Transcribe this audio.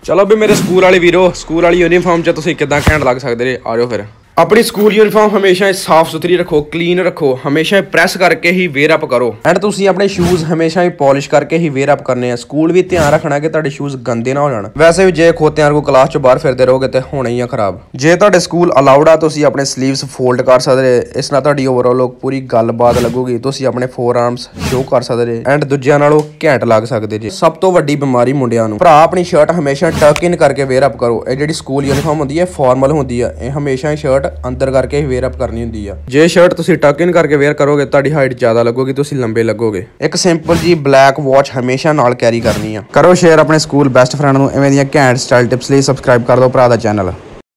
चलो भी मेरे स्कूल वाले वीरो, स्कूल वाली यूनीफॉर्म च तुसीं किदां घैंट लग सकदे जे। आ जाओ फिर। अपनी स्कूल यूनीफॉर्म हमेशा साफ सुथरी रखो, क्लीन रखो, हमेशा प्रेस करके ही वेयर अप करो। एंड तुसीं अपने शूज हमेशा ही पॉलिश करके ही वेयर अप करने हैं। स्कूल भी ध्यान रखना कि तुहाडे शूज गंदे ना हो जाण। वैसे भी जे खोतियां को क्लास चों बाहर फिरदे रहोगे तो होने ही खराब। जे तुहाडे स्कूल अलाउड आ तुसीं अपने स्लीव्स फोल्ड कर सकदे, इस नाल तुहाडी ओवरऑल लुक पूरी गलबात लगूगी। तुसीं अपने फोर आर्म्स शो कर सकदे एंड दूजिਆਂ ਨਾਲੋਂ ਘੈਂਟ ਲੱਗ ਸਕਦੇ ਜੀ। ਸਭ ਤੋਂ ਵੱਡੀ ਬਿਮਾਰੀ ਮੁੰਡਿਆਂ ਨੂੰ, ਭਰਾ ਆਪਣੀ ਸ਼ਰਟ ਹਮੇਸ਼ਾ ਟਕ ਇਨ ਕਰਕੇ ਵੇਅਰ ਅਪ ਕਰੋ। ਇਹ ਜਿਹੜੀ ਸਕੂਲ ਯੂਨੀਫਾਰਮ ਹੁੰਦੀ ਹੈ ਫਾਰਮਲ ਹੁੰਦੀ ਹੈ, ਇਹ ਹਮੇਸ਼ਾ ਹੀ ਸ਼ਰਟ ਅੰਦਰ ਕਰਕੇ वेयर अप करनी होंदी है। जे शर्ट तुसीं टक इन करके वेयर करोगे तुहाडी हाइट ज़्यादा लगोगी, तुसीं लंबे लगोगे। एक सिंपल जी ब्लैक वॉच हमेशा नाल कैरी करनी है। करो शेयर अपने स्कूल बेस्ट फ्रेंड नूं। इवें दियां घैंट स्टाइल टिप्स लई सबसक्राइब कर दो भरा दा चैनल।